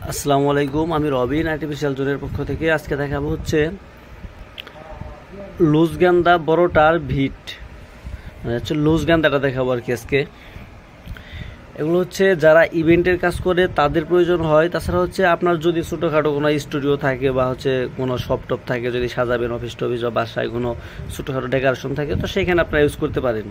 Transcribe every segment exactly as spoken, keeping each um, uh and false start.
আসসালামু আলাইকুম, আমি রবিন আর্টিফিশিয়াল জোনের পক্ষ থেকে আজকে দেখাবো হচ্ছে লুজ গান্দা বড়টার ভিট, মানে হচ্ছে লুজ গান্দাটা দেখাবো আর কি আজকে। এগুলো হচ্ছে যারা ইভেন্টের কাজ করে তাদের প্রয়োজন হয়। তাছাড়া হচ্ছে আপনার যদি ছোটোখাটো কোনো স্টুডিও থাকে বা হচ্ছে কোনো শপ টপ থাকে, যদি সাজাবেন অফিস টফিস বা বাসায় কোনো ছোটোখাটো ডেকোরেশন থাকে, তো সেখানে আপনারা ইউজ করতে পারেন।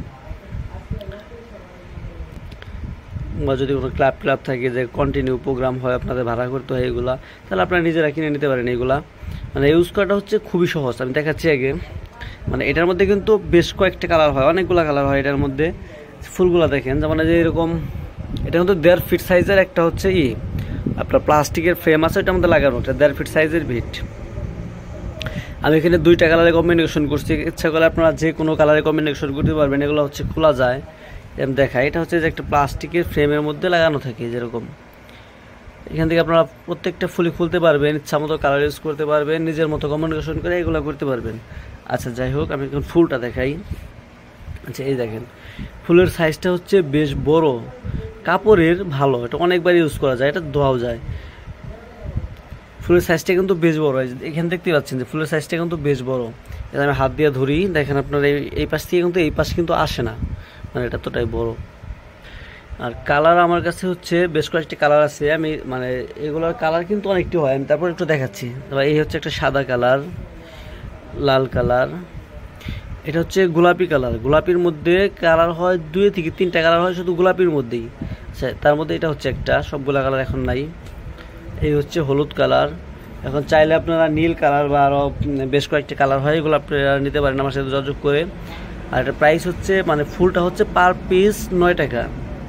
বা যদি কোনো ক্লাব ক্লাব থাকে যে কন্টিনিউ প্রোগ্রাম হয়, আপনাদের ভাড়া করতে হয় এগুলা, তাহলে আপনারা নিজেরা কিনে নিতে পারেন এগুলা। মানে ইউজ করাটা হচ্ছে খুবই সহজ, আমি দেখাচ্ছি আগে। মানে এটার মধ্যে কিন্তু বেশ কয়েকটা কালার হয়, অনেকগুলো কালার হয় এটার মধ্যে। ফুলগুলা দেখেন, যেমন যে এরকম, এটা কিন্তু দেড় ফিট সাইজের একটা হচ্ছে ই আপনার প্লাস্টিকের ফ্রেম আছে, ওইটার মধ্যে লাগানো, এটা দেড় ফিট সাইজের ভিট। আমি এখানে দুইটা কালারে কম্বিনেশন করছি, ইচ্ছা করলে আপনারা যে কোনো কালারে কম্বিনেশন করতে পারবেন। এগুলো হচ্ছে খোলা যায়, এম দেখা। এটা হচ্ছে যে একটা প্লাস্টিকের ফ্রেমের মধ্যে লাগানো থাকে যেরকম। এখান থেকে আপনারা প্রত্যেকটা ফুলই খুলতে পারবেন, ইচ্ছা মতো কালার ইউজ করতে পারবেন, নিজের মতো কম্বিনেশন করে এগুলো করতে পারবেন। আচ্ছা যাই হোক, আমি এখন ফুলটা দেখাই। আচ্ছা এই দেখেন, ফুলের সাইজটা হচ্ছে বেশ বড়, কাপড়ের ভালো, এটা অনেকবার ইউজ করা যায়, এটা ধোয়াও যায়। ফুলের সাইজটা কিন্তু বেশ বড়, এখানে দেখতে পাচ্ছেন যে ফুলের সাইজটা কিন্তু বেশ বড়। এটা আমি হাত দিয়ে ধরি, দেখেন আপনার এই পাশ থেকে কিন্তু এই পাশ কিন্তু আসে না, মানে এটা তোটাই বড়। আর কালার আমার কাছে হচ্ছে বেশ কয়েকটি কালার আছে, আমি মানে এগুলোর কালার কিন্তু অনেকটি হয়, আমি তারপর একটু দেখাচ্ছি। এই হচ্ছে একটা সাদা কালার, লাল কালার, এটা হচ্ছে গোলাপি কালার। গোলাপির মধ্যে কালার হয় দুই থেকে তিনটা কালার হয় শুধু গোলাপির মধ্যেই। আচ্ছা তার মধ্যে এটা হচ্ছে একটা, সবগুলা কালার এখন নাই। এই হচ্ছে হলুদ কালার। এখন চাইলে আপনারা নীল কালার বা আরও বেশ কয়েকটি কালার হয়, এগুলো আপনারা নিতে পারেন আমার সাথে যোগাযোগ করে। আর এটা প্রাইস হচ্ছে, মানে ফুলটা হচ্ছে পার পিস নয় টাকা।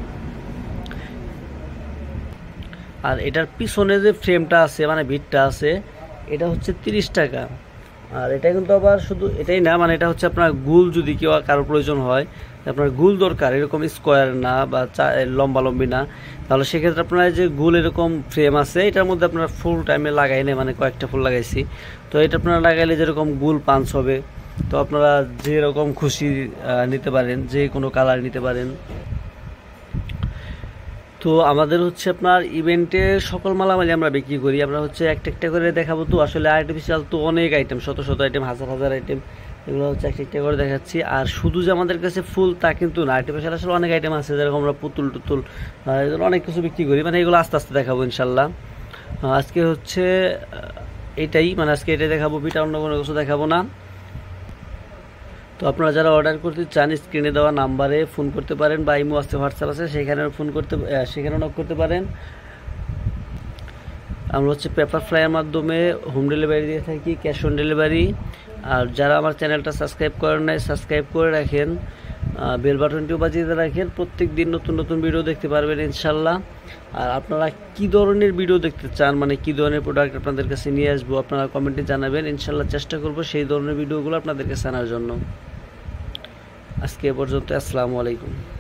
আর এটার পিছনে যে ফ্রেমটা আছে, মানে ভিটটা আছে, এটা হচ্ছে তিরিশ টাকা। আর এটা কিন্তু আবার শুধু এটাই না, মানে এটা হচ্ছে আপনার গুল, যদি কেউ কারোর প্রয়োজন হয়, আপনার গুল দরকার, এরকম স্কোয়ার না বা লম্বা লম্বি না, তাহলে সেক্ষেত্রে আপনার যে গুল এরকম ফ্রেম আছে, এটার মধ্যে আপনার ফুল টাইমে লাগাইলে, মানে কয়েকটা ফুল লাগাইছি, তো এটা আপনারা লাগাইলে যেরকম গুল পাঞ্চ হবে। তো আপনারা যেরকম খুশি নিতে পারেন, যে কোনো কালার নিতে পারেন। তো আমাদের হচ্ছে আপনার ইভেন্টের সকল মালামালি আমরা বিক্রি করি। আমরা হচ্ছে একটা একটা করে দেখাবো, তো আসলে আর্টিফিশিয়াল তো অনেক আইটেম, শত শত আইটেম, হাজার হাজার আইটেম, এগুলো হচ্ছে একটা একটা করে দেখাচ্ছি। আর শুধু যে আমাদের কাছে ফুল তা কিন্তু না, আর্টিফিশিয়াল আসলে অনেক আইটেম আছে, যেরকম আমরা পুতুল টুতুল এগুলো অনেক কিছু বিক্রি করি। মানে এগুলো আস্তে আস্তে দেখাবো ইনশাল্লাহ। আজকে হচ্ছে এটাই, মানে আজকে এটাই দেখাবো, বিটা অন্য কোনো কিছু দেখাবো না। তো আপনারা যারা অর্ডার করতে চান, স্ক্রিনে দেওয়া নাম্বারে ফোন করতে পারেন, বা ইমো আছে, হোয়াটসঅ্যাপ আছে, সেখানে ফোন করতে, সেখানে নক করতে পারেন। আমরা হচ্ছে পেপার ফ্লাইয়ের মাধ্যমে হোম ডেলিভারি দিয়ে থাকি, ক্যাশ অন ডেলিভারি। আর যারা আমার চ্যানেলটা সাবস্ক্রাইব করেন নাই, সাবস্ক্রাইব করে রাখেন, বেল বাটনটিও বাজিয়ে রাখেন, প্রত্যেক দিন নতুন নতুন ভিডিও দেখতে পারবেন ইনশাল্লাহ। আর আপনারা কি ধরনের ভিডিও দেখতে চান, মানে কি ধরনের প্রোডাক্ট আপনাদের কাছে নিয়ে আসবো, আপনারা কমেন্টে জানাবেন, ইনশাল্লাহ চেষ্টা করবো সেই ধরনের ভিডিওগুলো আপনাদের কাছে আনার জন্য। আজকে এ পর্যন্ত, আসসালামু আলাইকুম।